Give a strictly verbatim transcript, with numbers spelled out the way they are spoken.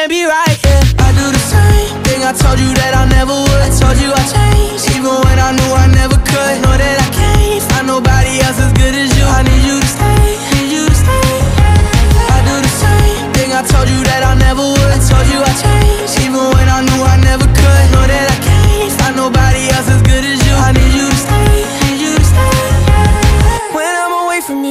can't be right, yeah. I do the same thing I told you that I never would. I told you I changed